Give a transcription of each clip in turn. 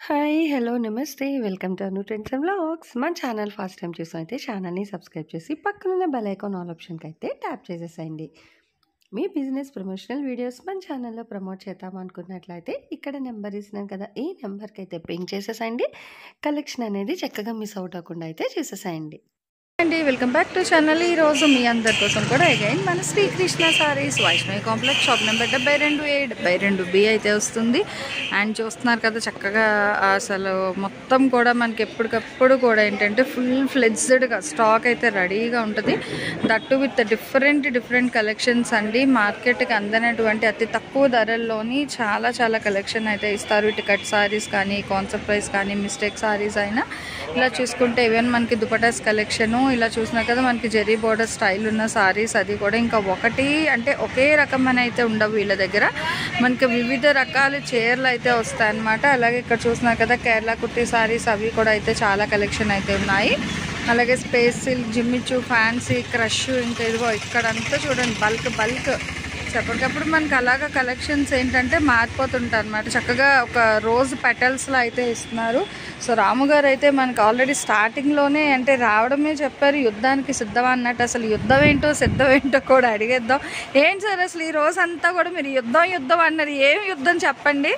Hi! Hello! నమస్తే! Welcome to Anu trends and vlogs. మన channel first time చూసినైతే ఛానల్‌ని సబ్స్క్రైబ్ చేసి పక్కనున్న బెల్ ఐకాన్ ఆల్ ఆప్షన్‌కైతే ట్యాప్ చేసేసేయండి. మీ బిజినెస్ ప్రమోషనల్ వీడియోస్ మన ఛానల్‌లో ప్రమోట్ చేద్దామనుకున్నట్లయితే ఇక్కడ నెంబర్ ఇస్తున్నాను కదా! ఈ నెంబర్‌కైతే పింగ్ చేసేసేయండి. కలెక్షన్ అనేది చక్కగా మిస్ అవుట్ అవ్వకుండా అయితే చూసేసేయండి. అండి వెల్కమ్ బ్యాక్ టు ఛానల్. ఈరోజు మీ అందరి కోసం కూడా అగైన్ మన Srikrishna sarees Vaishnavi complex shop number 72A 72B అయితే వస్తుంది. అండ్ చూస్తున్నారు కదా చక్కగా అసలు మొత్తం కూడా మనకి ఎప్పటికప్పుడు కూడా ఏంటంటే ఫుల్ ఫ్లెడ్జ్డ్గా స్టాక్ అయితే రెడీగా ఉంటుంది. దట్టు విత్ డిఫరెంట్ కలెక్షన్స్ అండి. మార్కెట్కి అందనటువంటి అతి తక్కువ ధరల్లోని చాలా కలెక్షన్ అయితే ఇస్తారు. ఇటు కట్ సారీస్ కానీ, కాన్సెప్ట్ ప్రైస్ కానీ, మిస్టేక్ సారీస్ అయినా ఇలా చూసుకుంటే ఈవెన్ మనకి దుపటాస్ కలెక్షను ఇలా చూసినా కదా మనకి జెరీ బోర్డర్ స్టైల్ ఉన్న సారీస్ అది కూడా ఇంకా ఒకటి అంటే ఒకే రకమైన అయితే ఉండవు వీళ్ళ దగ్గర. మనకి వివిధ రకాల చీరలు అయితే వస్తాయన్నమాట. అలాగే ఇక్కడ చూసినా కదా కేరళ కుర్తీ సారీస్ అవి కూడా అయితే చాలా కలెక్షన్ అయితే ఉన్నాయి. అలాగే space silk, jimmy choo, fancy, crush, ఇంకా ఇదిగో ఇక్కడంతా చూడండి బల్క్ ఎప్పటికప్పుడు మనకి అలాగా కలెక్షన్స్ ఏంటంటే మారిపోతుంటాయి అన్నమాట. చక్కగా ఒక రోజ్ పెటల్స్లో అయితే ఇస్తున్నారు. సో రాముగారు అయితే మనకి ఆల్రెడీ స్టార్టింగ్లోనే అంటే రావడమే చెప్పారు యుద్ధానికి సిద్ధం అన్నట్టు. అసలు యుద్ధం ఏంటో కూడా అడిగేద్దాం. ఏంటి సార్ అసలు ఈ రోజు అంతా కూడా మీరు యుద్ధం అన్నారు, ఏం యుద్ధం చెప్పండి.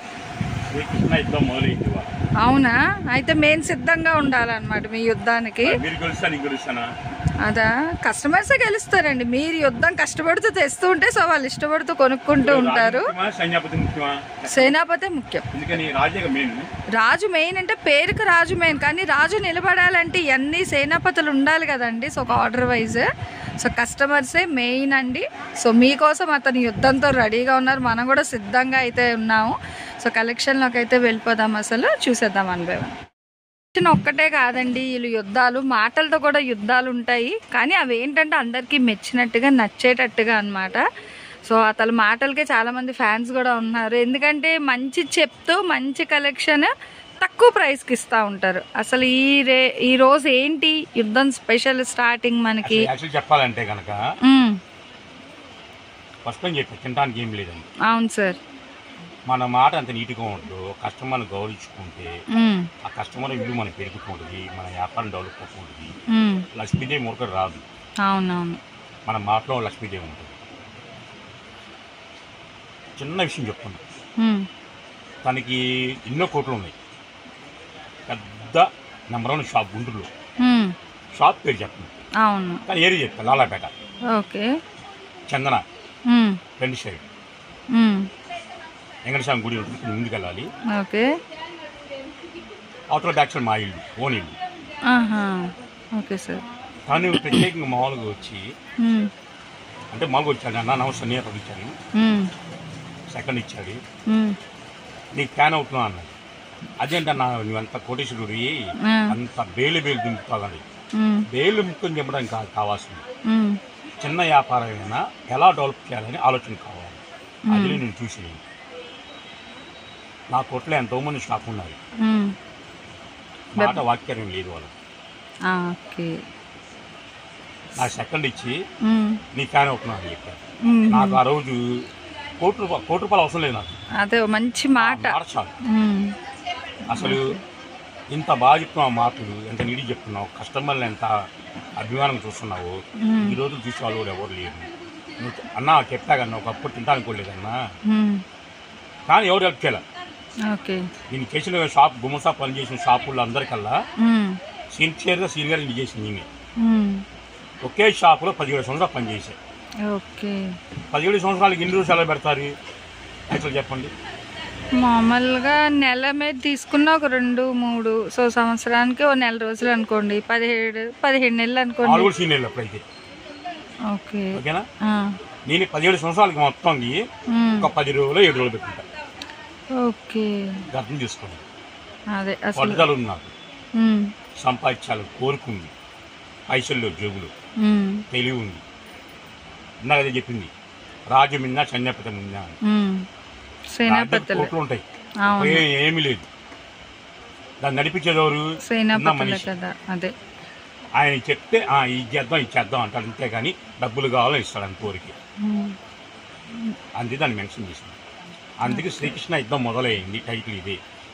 అవునా? అయితే మేము సిద్ధంగా ఉండాలన్నమాట మీ యుద్ధానికి. అదా కస్టమర్సే గెలుస్తారండి. మీరు యుద్ధం కష్టపడుతూ తెస్తూ ఉంటే సో వాళ్ళు ఇష్టపడుతూ కొనుక్కుంటూ ఉంటారు. సేనాపతి ముఖ్యం. రాజు మెయిన్ అంటే పేరుకి రాజు మెయిన్, కానీ రాజు నిలబడాలంటే ఇవన్నీ సేనాపతులు ఉండాలి కదండి. సో ఒక ఆర్డర్ వైజ్ సో కస్టమర్సే మెయిన్ అండి. సో మీకోసం అతను యుద్ధంతో రెడీగా ఉన్నారు, మనం కూడా సిద్ధంగా అయితే ఉన్నాము. సో కలెక్షన్లోకి అయితే వెళ్ళిపోదాం, అసలు చూసేద్దాం అనుభవం. ఒక్కటే కాదండి వీళ్ళు యుద్ధాలు, మాటలతో కూడా యుద్ధాలు ఉంటాయి. కానీ అవి ఏంటంటే అందరికీ మెచ్చినట్టుగా నచ్చేటట్టుగా అన్నమాట. సో అతని మాటలకే చాలామంది ఫ్యాన్స్ కూడా ఉన్నారు. ఎందుకంటే మంచి చెప్తూ మంచి కలెక్షన్ తక్కువ ప్రైస్కి ఇస్తూ ఉంటారు. అసలు ఈ రోజు ఏంటి యుద్ధం స్పెషల్ స్టార్టింగ్ మనకి చెప్పాలంటే కనుక తినడానికి ఏం లేదండి. అవును సార్. మన మాట అంత నీట్గా ఉంటుంది. కస్టమర్ని గౌరవించుకుంటే ఆ కస్టమర్ విలువ మనకి పెరుగుతుంటుంది, మన వ్యాపారం డెవలప్ అవుతుంది. లక్ష్మీదేవి మురకడు రాదు. అవునవును, మన మాటలో లక్ష్మీదేవి ఉంటుంది. చిన్న విషయం చెప్తున్నా, తనకి ఎన్నో కోట్లు ఉన్నాయి. పెద్ద నెంబర్ 1 షాప్ గుంటూరులో. షాప్ పేరు చెప్పండి. అవును, కానీ ఏరియా చెప్తాను, Lalapet. Okay. Chandana friend side Venkataswamy గుడి ఉంటుంది, ముందుకు వెళ్ళాలి. ఓకే. అవతల బ్యాక్ సైడ్ మా ఇల్లు, ఓన్ ఇల్లు. Okay sir. తను ప్రత్యేకంగా మామూలుగా వచ్చి అంటే మామూలుగా వచ్చాడు, అన్న నమస్తే నేను ఇచ్చాను. సెకండ్ ఇచ్చాడు, నీకు ఫ్యాన్ అవుతున్నావు అన్నాడు. అదేంటన్నా నువ్వంత కోటేశ్వరుడు అంత బేలు దింపుతావు. బేలు ముక్కుని దింపడానికి కావాల్సింది చిన్న వ్యాపారమైనా ఎలా డెవలప్ చేయాలని ఆలోచన కావాలి. అది నేను చూసి నా కొట్లో ఎంతోమంది స్టాక్ ఉన్నారు, మాట వాక్యం లేదు వాళ్ళు. నా సెకండ్ ఇచ్చి నీ ఫ్యాన్ అవుతున్నాను అని చెప్పారు. నాకు ఆ రోజు కోటి రూపాయలు అవసరం లేదు నాకు. అదే మంచి మాట. అసలు ఇంత బాగా చెప్తున్నావు, మాటలు ఎంత నీటి చెప్తున్నావు, కస్టమర్లు ఎంత అభిమానం చూస్తున్నావు. ఈ రోజు చూసేవాళ్ళు కూడా ఎవరు లేరు. అన్నా చెప్పాకన్నా ఒకప్పుడు తింటానికి కూడా లేదన్నా, కానీ ఎవరు హెల్ప్ చేయాలి. నేను చేసిన షాప్ గుమ్మసా పనిచేసిన షాపుల్లో అందరికల్లా సిన్సియర్గా సీనియర్గా నేను చేసింది నేనే. ఒకే షాపులో 17 సంవత్సరాలు పనిచేశాను. 17 సంవత్సరాలకి ఎన్ని రోజులు సెలవు పెడతారు యాక్చువల్ చెప్పండి? మామూలుగా నెల మీద తీసుకున్న ఒక 2-3, సో సంవత్సరానికి ఓ నెల రోజులు అనుకోండి, 17 నెలలు అనుకోండి. సీనియర్లు అప్పుడైతే ఓకేనా. నేను 17 సంవత్సరాలకి మొత్తం ఒక 10 రోజులు 7 రోజులు పెట్టుకుంటా. అర్థం చేసుకోండి. పట్టుదల ఉంది నాకు, సంపాదించాలి కోరుకుంది, పైసల్లో జోగులు తెలివి ఉంది. ఇందాక అదే చెప్పింది, రాజు మిన్నా సైన్యపతి మిన్నా కోట్లు ఉంటాయి, ఏమీ లేదు. దాన్ని నడిపించేదెవరు? మనిషి. ఆయన చెప్తే ఇది చేద్దాం అంటాడు, అంతేగాని డబ్బులు కావాలని ఇస్తాడు అని కోరిక. అందుకే దాన్ని మెన్షన్ చేసింది. అందుకే శ్రీకృష్ణ యుద్ధం మొదలైంది టైటిల్ ఇదే.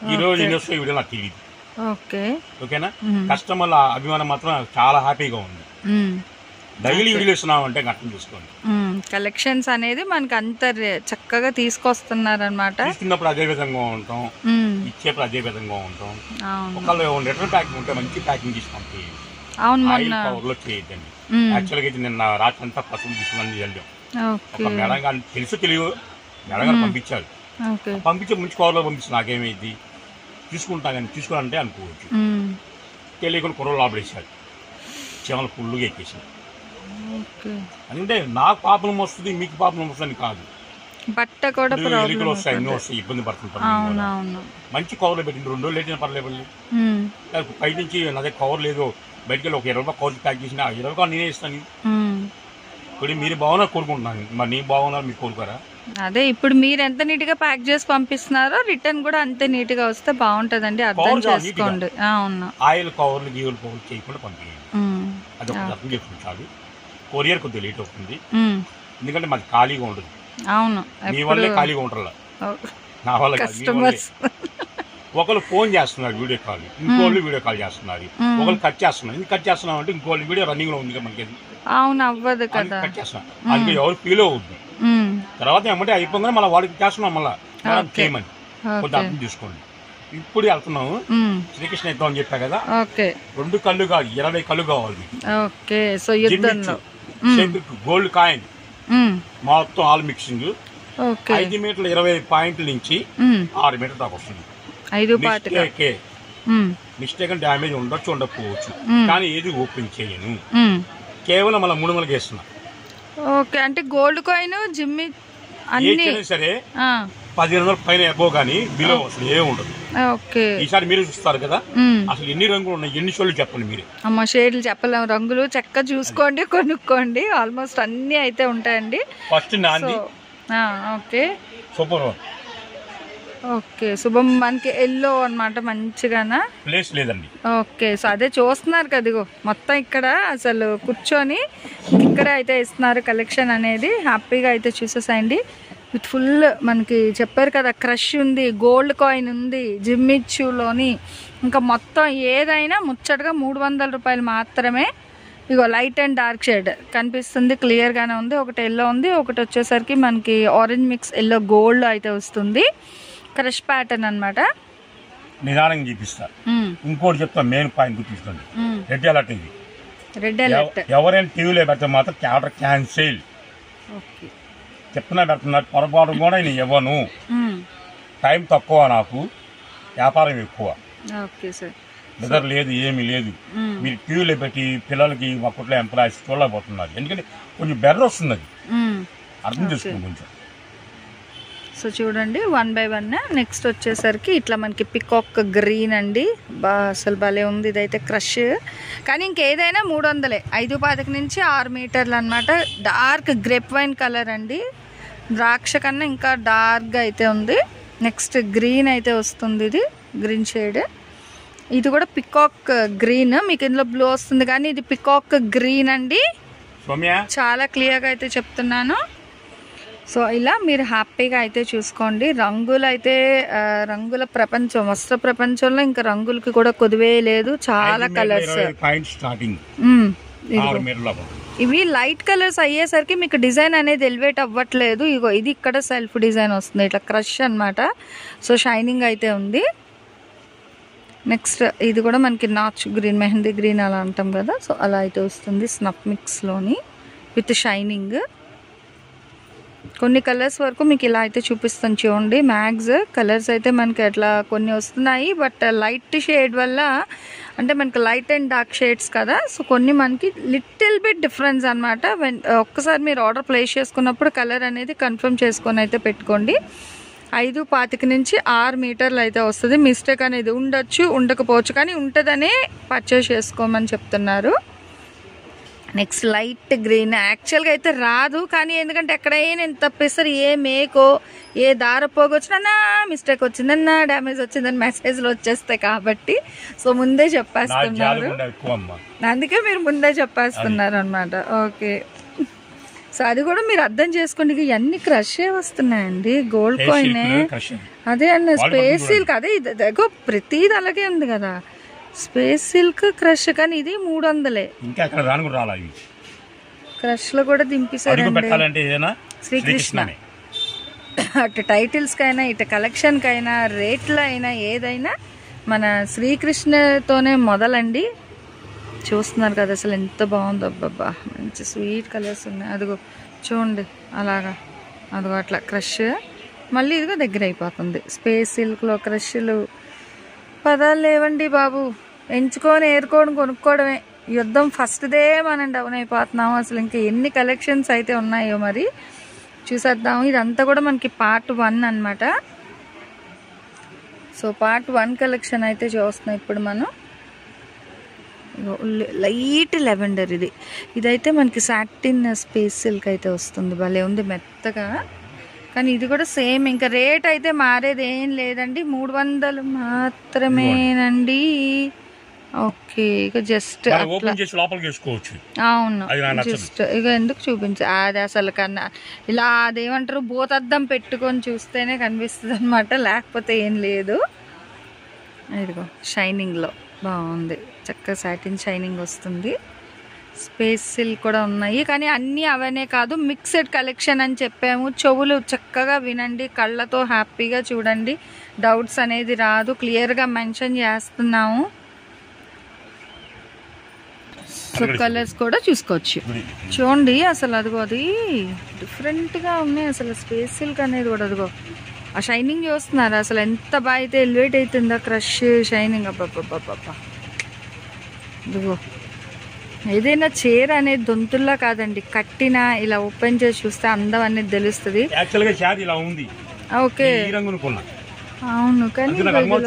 ఈ రోజు ఎన్ని వస్తాయి వీడియో నాకు తెలియదు. ఓకే ఓకేనా? కస్టమర్ల అభిమానం మాత్రం చాలా హ్యాపీగా ఉంది. డైలీ వీడియో ఇస్తున్నాం అంటే అర్థం చేసుకోండి. కలెక్షన్స్ అనేది మనకి అంత చక్కగా తీసుకొస్తున్నారు అనమాట. తీసుకున్నప్పుడు అదే విధంగా ఉంటాం, ఇచ్చేప్పుడు అదే విధంగా ఉంటాం. ఒకళ్ళు రిటర్న్ ప్యాకింగ్ ఉంటే మంచి ప్యాకింగ్ తీసుకుంటే ఆయిల్ కవర్ లో చేయొద్దండి. యాక్చువల్గా అయితే నిన్న రాత్రి అంతా పసుపు తీసుకుని వెళ్ళాం. ఒక మేడం గారిని తెలియదు మేడం గారు పంపించారు. పంపించే మంచి కవర్లో పంపిస్తుంది. నాకేమైంది తీసుకుంటా కానీ తీసుకోవాలంటే అనుకోవచ్చు. తెలియకుండా కుర్రలు లోపడేసారు, చెమలు ఫుల్లుగా ఎక్కేసారు. అంటే నాకు పాపం వస్తుంది మీకు పాపం వస్తుంది కాదు, బట్ట కూడా ఎలుకలు వస్తాయి, ఎన్నో వస్తాయి, ఇబ్బంది పడుతుంటారు. మంచి కవర్లో పెట్టింది 2 రోజులు లేట్ పర్లేదు. పై నుంచి నా దగ్గర కవర్ లేదు, బయటకి వెళ్ళి ఒక 20 రూపాయలు కవర్ ప్యాక్ చేసిన 20 రూపాయలు నేనే ఇస్తాను. ఇప్పుడు మీరు బాగున్నా కోరుకుంటున్నాను, మరి నేను బాగున్నా మీరు కోరుకోరా? అదే ఇప్పుడు మీరు ఎంత నీట్ గా ప్యాక్ చేసి పంపిస్తున్నారో రిటర్న్ కూడా అంతే నీట్ గా వస్తే బాగుంటదండి. అర్థం చేసుకోండి. ఆయిల్ కవర్లు గీవులు కవర్లు చేయకుండా పంపించండి. అది ఒక అర్థం చేసుకుని చాలు. కొరియర్ కొద్దిగా లేట్ అవుతుంది, ఎందుకంటే మాది ఖాళీగా ఉండదు. అవును, మీ వల్లే ఖాళీగా ఉంటారు, నా వల్ల కస్టమర్స్. ఒకళ్ళు ఫోన్ చేస్తున్నారు వీడియో కాల్, ఇంకోళ్ళు వీడియో కాల్ చేస్తున్నారు, ఒకళ్ళు కట్ చేస్తున్నారు. ఎందుకు కట్ చేస్తున్నాం అంటే ఇంకోళ్ళు వీడియో రన్నింగ్ లో ఉంది మనకి, అవును అవ్వదు కదా, కట్ చేస్తున్నాం. అందుకే ఎవరు ఫీల్ అవుతుంది. తర్వాత ఏమంటే అయిపోగానే మళ్ళీ వాడికి చేస్తున్నాం, మళ్ళీ చేయమని కొంచెం అర్థం చేసుకోండి. ఇప్పుడు వెళ్తున్నాము శ్రీకృష్ణ యుద్ధం అని చెప్పా కదా, 2 కళ్ళు కాదు 20 కళ్ళు కావాలి. గోల్డ్ కాయిన్ మొత్తం ఆల్ మిక్సింగ్ 5 మీటర్ల 20 పాయింట్ల నుంచి 6 మీటర్ల దాకా వస్తుంది. మిస్టేక్ డ్యామేజ్ ఉండొచ్చు ఉండకపోవచ్చు, కానీ ఏది ఓపెన్ చేయను. కేవలం మళ్ళీ 300 వేస్తున్నా. ఓకే, అంటే గోల్డ్ కాయిన్ జిమ్మి అన్ని సరే 1500 పైన అబో కానీ బిలో అసలు ఏమి ఉండదు. ఈసారి మీరు చూస్తారు కదా, అసలు ఎన్ని రంగులు ఉన్నాయి, ఎన్ని షేడ్లు చెప్పండి మీరే. అమ్మ షేడ్లు చెప్పలేము, రంగులు చక్కగా చూసుకోండి, కొనుక్కోండి. ఆల్మోస్ట్ అన్ని అయితే ఉంటాయండి. ఫస్ట్ నాంది. Okay super. ఓకే, శుభం మనకి ఎల్లో అనమాట, మంచిగానా ప్లేస్ లేదండి. ఓకే, సో అదే చూస్తున్నారు కదిగో మొత్తం ఇక్కడ అసలు కూర్చొని ఇక్కడ అయితే ఇస్తున్నారు కలెక్షన్ అనేది. హ్యాపీగా అయితే చూసేసాయండి. విత్ ఫుల్ మనకి చెప్పారు కదా, క్రష్ ఉంది, గోల్డ్ కాయిన్ ఉంది, జిమ్మిచ్చులోని ఇంకా మొత్తం ఏదైనా ముచ్చటగా 300 రూపాయలు మాత్రమే. ఇగో లైట్ అండ్ డార్క్ షేడ్ కనిపిస్తుంది, క్లియర్గానే ఉంది. ఒకటి ఎల్లో ఉంది, ఒకటి వచ్చేసరికి మనకి ఆరెంజ్ మిక్స్ ఎల్లో గోల్డ్ అయితే వస్తుంది. క్రష్ ప్యాటర్న్ అనమాట. నిదానంగా చూపిస్తా. ఇంకోటి చెప్తా, మెయిన్ పాయింట్ గుర్తించుకోండి. రెడ్ అలర్ట్ ఇది. రెడ్ అలర్ట్ ఎవరైనా టీవీలో పెడితే మాత్రం ఆర్డర్ క్యాన్సిల్ చెప్తున్నా పెడుతున్నారు. పొరపాటు కూడా నేను ఇవ్వను. టైం తక్కువ, నాకు వ్యాపారం ఎక్కువ, నిద్ర లేదు, ఏమీ లేదు. మీరు టీవీలో పెట్టి పిల్లలకి మా కుట్లో ఎంప్లాయీస్ చూడలేకపోతున్నారు, ఎందుకంటే కొంచెం బెర్ర వస్తుంది. అది అర్థం చేసుకోండి కొంచెం. సో చూడండి 1 by 1. నెక్స్ట్ వచ్చేసరికి ఇట్లా మనకి పికాక్ గ్రీన్ అండి, అసలు భలే ఉంది. ఇదైతే క్రష్, కానీ ఇంకేదైనా 300, 5.5 నుంచి 6 మీటర్లు అనమాట. డార్క్ గ్రేప్ వైన్ కలర్ అండి, ద్రాక్ష కన్నా ఇంకా డార్క్గా అయితే ఉంది. నెక్స్ట్ గ్రీన్ అయితే వస్తుంది, ఇది గ్రీన్ షేడ్. ఇది కూడా పికాక్ గ్రీన్, మీకు ఇందులో బ్లూ వస్తుంది కానీ ఇది పికాక్ గ్రీన్ అండి. చాలా క్లియర్గా అయితే చెప్తున్నాను. సో ఇలా మీరు హ్యాపీగా అయితే చూసుకోండి. రంగులు అయితే రంగుల ప్రపంచం, వస్త్ర ప్రపంచంలో ఇంకా రంగులకి కూడా కొదువే లేదు. చాలా కలర్స్. ఇవి లైట్ కలర్స్ అయ్యేసరికి మీకు డిజైన్ అనేది ఎలివేట్ అవ్వట్లేదు. ఇగో ఇది ఇక్కడ సెల్ఫ్ డిజైన్ వస్తుంది, ఇట్లా క్రష్ అనమాట. సో షైనింగ్ అయితే ఉంది. నెక్స్ట్ ఇది కూడా మనకి నాచ్ గ్రీన్, మెహందీ గ్రీన్ అలా అంటాం కదా, సో అలా అయితే వస్తుంది. స్నఫ్ మిక్స్లోని విత్ షైనింగ్. కొన్ని కలర్స్ వరకు మీకు ఇలా అయితే చూపిస్తాను చూడండి. మ్యాక్స్ కలర్స్ అయితే మనకి అట్లా కొన్ని వస్తున్నాయి, బట్ లైట్ షేడ్ వల్ల అంటే మనకి లైట్ అండ్ డార్క్ షేడ్స్ కదా, సో కొన్ని మనకి లిటిల్ బిట్ డిఫరెన్స్ అనమాట. ఒక్కసారి మీరు ఆర్డర్ ప్లేస్ చేసుకున్నప్పుడు కలర్ అనేది కన్ఫర్మ్ చేసుకొని అయితే పెట్టుకోండి. 5.25 నుంచి 6 మీటర్లు అయితే వస్తుంది. మిస్టేక్ అనేది ఉండొచ్చు, ఉండకపోవచ్చు, కానీ ఉంటుందనే పర్చేస్ చేసుకోమని చెప్తున్నారు. Next light green. యాక్చువల్గా అయితే రాదు, కానీ ఎందుకంటే ఎక్కడైనా నేను తప్పేస్తారు, ఏ మేకో ఏ దార పోగొచ్చినా మిస్టేక్ వచ్చిందన్నా డ్యామేజ్ వచ్చిందని మెసేజ్లు వచ్చేస్తాయి కాబట్టి సో ముందే చెప్పేస్తున్నారు. అందుకే మీరు ముందే చెప్పేస్తున్నారు అనమాట. ఓకే, సో అది కూడా మీరు అర్థం చేసుకోండి, ఇక ఇవన్నీ క్రషే వస్తున్నాయండి, గోల్డ్ కాయిన్. అదే అన్న స్పేస్ సిల్క్, అదే ఇదిగో ప్రతిది అలాగే ఉంది కదా, స్పేస్ సిల్క్ క్రష్. కానీ ఇది 300. ఇంకా అక్కడ రాను కూడా రాలా. క్రష్ లో కూడా దింపేశారండి శ్రీకృష్ణ. అటు టైటిల్స్ కైనా ఇటు కలెక్షన్ కైనా రేట్లో అయినా ఏదైనా మన శ్రీకృష్ణతోనే మొదలండి. చూస్తున్నారు కదా అసలు ఎంత బాగుందో, అబ్బబ్బా మంచి స్వీట్ కలర్స్ ఉన్నాయి. అదిగో చూడండి అలాగా, అదిగో అట్లా క్రష్. మళ్ళీ ఇదిగో దగ్గర అయిపోతుంది స్పేస్ సిల్క్లో క్రష్లు. పదాలు లేవండి బాబు, ఎంచుకొని ఏరుకోవడం కొనుక్కోవడమే. యుద్ధం ఫస్ట్దే మనం డౌన్ అయిపోతున్నాము. అసలు ఇంకా ఎన్ని కలెక్షన్స్ అయితే ఉన్నాయో మరి చూసేద్దాము. ఇదంతా కూడా మనకి పార్ట్ 1 అన్నమాట. సో పార్ట్ 1 కలెక్షన్ అయితే చూస్తున్నాం ఇప్పుడు మనం. లైట్ లెవెండర్ ఇదైతే మనకి సాటిన్ స్పేస్ సిల్క్ అయితే వస్తుంది, భలే ఉంది మెత్తగా. కానీ ఇది కూడా సేమ్, ఇంకా రేట్ అయితే మారేది ఏం లేదండి, 300 మాత్రమేనండి. ఓకే, ఇక జస్ట్ అవును, జస్ట్ ఇక ఎందుకు చూపించు, అది అసలు కన్నా ఇలా అదేమంటారు భూతద్దం పెట్టుకొని చూస్తేనే కనిపిస్తుంది అనమాట, లేకపోతే ఏం లేదు. ఇదిగో షైనింగ్లో బాగుంది, చక్కగా సాటిన్ షైనింగ్ వస్తుంది. స్పేస్ సిల్క్ కూడా ఉన్నాయి, కానీ అన్నీ అవనే కాదు, మిక్స్డ్ కలెక్షన్ అని చెప్పాము. చెవులు చక్కగా వినండి, కళ్ళతో హ్యాపీగా చూడండి, డౌట్స్ అనేది రాదు, క్లియర్గా మెన్షన్ చేస్తున్నాము. సో కలర్స్ కూడా చూసుకోవచ్చు. చూడండి అసలు అదిగో అది డిఫరెంట్గా ఉన్నాయి అసలు స్పేస్ సిల్క్ అనేది కూడా. అదిగో ఆ షైనింగ్ చూస్తున్నారు అసలు ఎంత బాగా అయితే ఎలివేట్ అవుతుందో క్రష్ షైనింగ్. అబ్బబ్బబ్బబ్బా, ఇదిగో ఏదైనా చీర అనేది దొంతుల్లా కాదండి, కట్టినా ఇలా ఓపెన్ చేసి చూస్తే అందం అనేది తెలుస్తుంది. ఓకే అవును, కానీ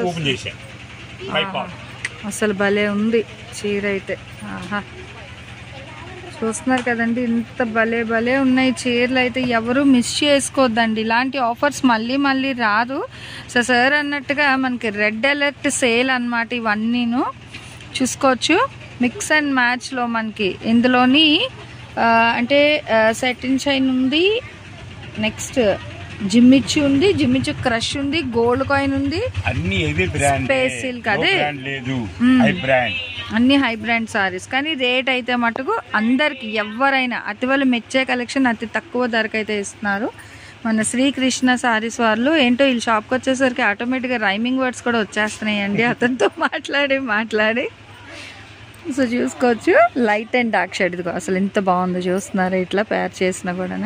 అసలు భలే ఉంది చీర అయితే. ఆహా, చూస్తున్నారు కదండి ఇంత భలే భలే ఉన్నాయి చీరలు అయితే, ఎవరు మిస్ చేసుకోవద్దండి. ఇలాంటి ఆఫర్స్ మళ్ళీ మళ్ళీ రాదు. సో సార్ అన్నట్టుగా మనకి రెడ్ అలర్ట్ సేల్ అన్నమాట, ఇవన్నీను చూసుకోవచ్చు. మిక్స్ అండ్ మ్యాచ్లో మనకి ఇందులోని అంటే సెటిన్ షైన్ ఉంది, నెక్స్ట్ జిమ్మిచ్చు ఉంది, జిమ్మిచ్చు క్రష్ ఉంది, గోల్డ్ కాయిన్ ఉంది, స్పేస్ సిల్క్, అదే అన్ని హై బ్రాండ్ సారీస్. కానీ రేట్ అయితే మటుకు అందరికి ఎవరైనా అతి వాళ్ళు మెచ్చే కలెక్షన్ అతి తక్కువ ధరకైతే ఇస్తున్నారు మన శ్రీకృష్ణ సారీస్ వాళ్ళు. ఏంటో వీళ్ళు షాప్కి వచ్చేసరికి ఆటోమేటిక్గా రైమింగ్ వర్డ్స్ కూడా వచ్చేస్తున్నాయండి అతనితో మాట్లాడి. సో చూసుకోవచ్చు లైట్ అండ్ డార్క్ షేడ్. ఇదిగో అసలు ఎంత బాగుందో చూస్తున్నారు, ఇట్లా పేర్ చేసినా కూడా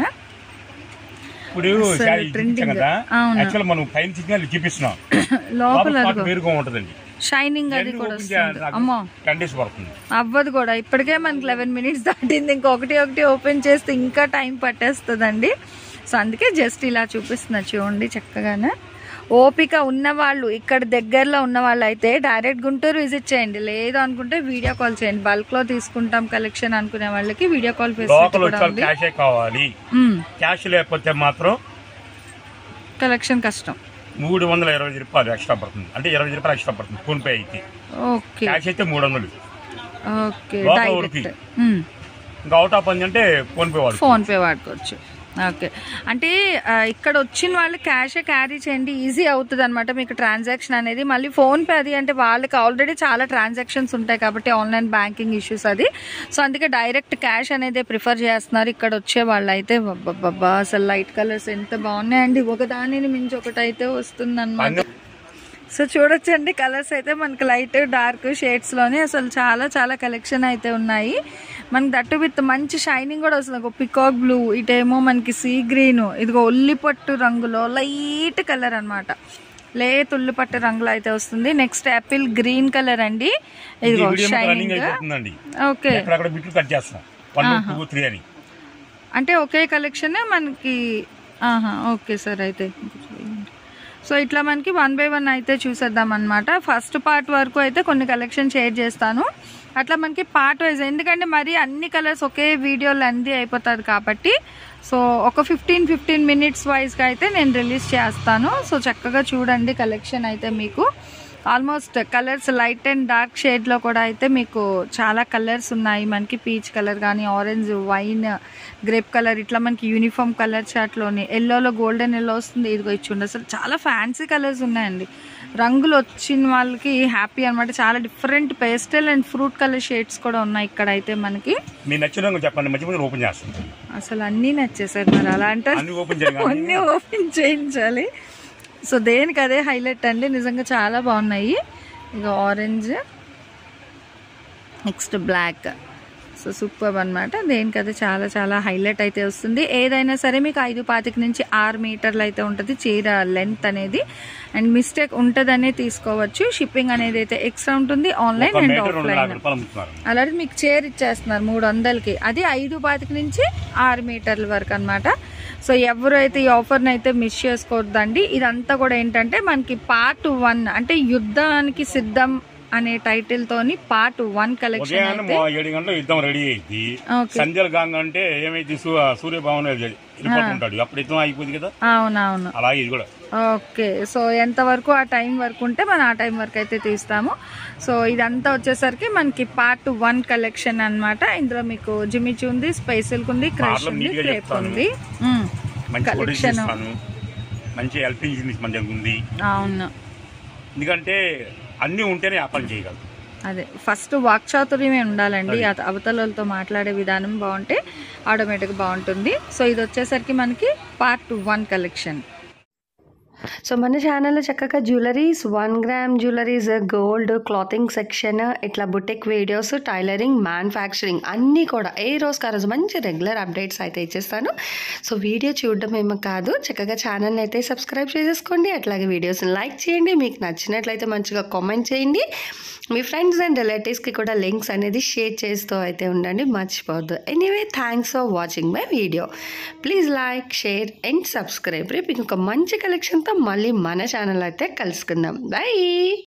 లోపల షైనింగ్ అది కూడా వస్తుంది. అమ్మో అవ్వదు కూడా, ఇప్పటికే మనకి 11 minutes దాటింది, ఇంకొకటి ఓపెన్ చేస్తే ఇంకా టైం పట్టేస్తుందండి. సో అందుకే జస్ట్ ఇలా చూపిస్తున్నా చూడండి చక్కగానే. ఓపిక ఉన్నవాళ్ళు ఇక్కడ దగ్గరలో ఉన్న వాళ్ళు అయితే డైరెక్ట్ గుంటూరు విజిట్ చేయండి, లేదు అనుకుంటే వీడియో కాల్ చేయండి. బల్క్ లో తీసుకుంటాం కలెక్షన్ అనుకునే వాళ్ళకి వీడియో కాల్ ఫెసిలిటీ కావాలి. క్యాష్ లేకపోతే మాత్రం కలెక్షన్ కష్టం. 320 రూపాయలు ఎక్స్ట్రా పడుతుంది, అంటే 20 రూపాయలు ఎక్స్ట్రా పడుతుంది ఫోన్ పే అయితే. ఓకే, క్యాష్ అయితే 300. ఓకే, ఇంకా అవుట్ ఆఫ్ అంటే ఫోన్ పే వాడుకోవచ్చు. ఓకే, అంటే ఇక్కడ వచ్చిన వాళ్ళు క్యాషే క్యారీ చేయండి, ఈజీ అవుతుంది అనమాట మీకు ట్రాన్సాక్షన్ అనేది. మళ్ళీ ఫోన్పే అది అంటే వాళ్ళకి ఆల్రెడీ చాలా ట్రాన్సాక్షన్స్ ఉంటాయి కాబట్టి ఆన్లైన్ బ్యాంకింగ్ ఇష్యూస్ అది. సో అందుకే డైరెక్ట్ క్యాష్ అనేది ప్రిఫర్ చేస్తున్నారు ఇక్కడ వచ్చే వాళ్ళు అయితే. బాబా అసలు లైట్ కలర్స్ ఎంత బాగున్నాయండి, ఒకదానిని మించి ఒకటి అయితే వస్తుంది అనమాట. సో చూడొచ్చండి కలర్స్ అయితే మనకి లైట్ డార్క్ షేడ్స్లోనే అసలు చాలా చాలా కలెక్షన్ అయితే ఉన్నాయి మనకి. దట్టు విత్ మంచి షైనింగ్ కూడా వస్తుంది. ఒక పికాక్ బ్లూ, ఇటేమో మనకి సీ గ్రీన్, ఇదిగో ఉల్లిపట్టు రంగులో లైట్ కలర్ అనమాట, లేట్ ఉల్లిపట్టు రంగులో అయితే వస్తుంది. నెక్స్ట్ యాపిల్ గ్రీన్ కలర్ అండి, ఇదిగో షైనింగ్. ఓకే, అంటే ఒకే కలెక్షన్ మనకి. ఓకే సార్, అయితే సో ఇట్లా మనకి 1 by 1 అయితే చూసేద్దాం అనమాట. ఫస్ట్ పార్ట్ వరకు అయితే కొన్ని కలెక్షన్ షేర్ చేస్తాను, అట్లా మనకి పార్ట్ వైజ్, ఎందుకంటే మరి అన్ని కలర్స్ ఒకే వీడియోలో అంది అయిపోతుంది కాబట్టి. సో ఒక 15 minutes వైజ్గా అయితే నేను రిలీజ్ చేస్తాను. సో చక్కగా చూడండి కలెక్షన్ అయితే మీకు. Almost colours light and dark షేడ్లో కూడా అయితే మీకు చాలా కలర్స్ ఉన్నాయి. మనకి పీచ్ కలర్ కానీ, ఆరెంజ్, వైన్, గ్రేప్ కలర్, ఇట్లా మనకి యూనిఫామ్ కలర్ చాట్లోని ఎల్లోలో గోల్డెన్ ఎల్లో వస్తుంది. ఇదిగో ఇచ్చిండి అసలు చాలా ఫ్యాన్సీ కలర్స్ ఉన్నాయండి. రంగులు వచ్చిన వాళ్ళకి హ్యాపీ అనమాట. చాలా different pastel and fruit colour shades కూడా ఉన్నాయి ఇక్కడ అయితే మనకి. అసలు అన్నీ నచ్చేసారు. మరి అలా అంటారు, అన్నీ ఓపెన్ చేయించాలి. సో దేనికి అదే హైలైట్ అండి. నిజంగా చాలా బాగున్నాయి. ఇక orange, next black. So super అనమాట. దేనికి అదే చాలా చాలా హైలైట్ అయితే వస్తుంది. ఏదైనా సరే మీకు 5.25 నుంచి 6 మీటర్లు అయితే ఉంటుంది చీర లెంత్ అనేది. అండ్ మిస్టేక్ ఉంటుందనే తీసుకోవచ్చు. షిప్పింగ్ అనేది అయితే ఎక్స్ట్రా ఉంటుంది, ఆన్లైన్ అండ్ ఆఫ్లైన్. అలాగే మీకు చీర ఇచ్చేస్తున్నారు 300కి. అది 5.25 నుంచి 6 మీటర్ల వరకు అనమాట. సో ఎవరైతే ఈ ఆఫర్ని అయితే మిస్ చేసుకోవద్దండి. ఇదంతా కూడా ఏంటంటే మనకి పార్ట్ 1 అంటే యుద్ధానికి సిద్ధం అనే టైటిల్ తోని పార్ట్ 1 కలెక్షన్. 7 గంటల యుద్ధం రెడీ అయింది. సంధ్యలు కాంగంటే ఏమైతే సూర్యభవన్ ఉంటాడు అప్పుడు యుద్ధం అయిపోయింది కదా. అవునవును, అలాగే ఇది కూడా. ఓకే. సో ఎంత వరకు ఆ టైం వరకు ఉంటే మనం ఆ టైం వరకు అయితే తీస్తాము. సో ఇదంతా వచ్చేసరికి మనకి పార్ట్ 1 కలెక్షన్ అన్నమాట. ఇందులో మీకు జిమిచ్ ఉంది, స్పైస్ సిల్క్ ఉంది, క్రష్ ఉంది, క్రేప్ ఉంది. కలెక్షన్ మంచి హెల్పింగ్ మన దగ్గర ఉంది. అవును, ఎందుకంటే అన్నీ ఉంటేనే వ్యాపారం చేయగలరు. అదే ఫస్ట్ వాక్చాతుర్యమే ఉండాలండి. అవతలతో మాట్లాడే విధానం బాగుంటే ఆటోమేటిక్గా బాగుంటుంది. సో ఇది వచ్చేసరికి మనకి పార్ట్ 1 కలెక్షన్. సో మన ఛానల్లో చక్కగా jewelleries, 1 gram jewelleries, gold, clothing section, ఇట్లా బుటిక్ వీడియోస్, టైలరింగ్, మ్యానుఫ్యాక్చరింగ్ అన్నీ కూడా ఏ రోజుకి ఆ రోజు మంచి రెగ్యులర్ అప్డేట్స్ అయితే ఇచ్చేస్తాను. సో వీడియో చూడడం ఏమో కాదు, చక్కగా ఛానల్ని అయితే సబ్స్క్రైబ్ చేసేసుకోండి. అట్లాగే వీడియోస్ని లైక్ చేయండి. మీకు నచ్చినట్లయితే మంచిగా కామెంట్ చేయండి. మీ ఫ్రెండ్స్ అండ్ రిలేటివ్స్కి కూడా లింక్స్ అనేది షేర్ చేస్తూ అయితే ఉండండి, మర్చిపోవద్దు. Anyway, thanks for watching my video. Please like, share and subscribe. రేపు ఇంకొక మంచి కలెక్షన్తో మళ్ళీ మన ఛానల్ అయితే కలుసుకుందాం. బై.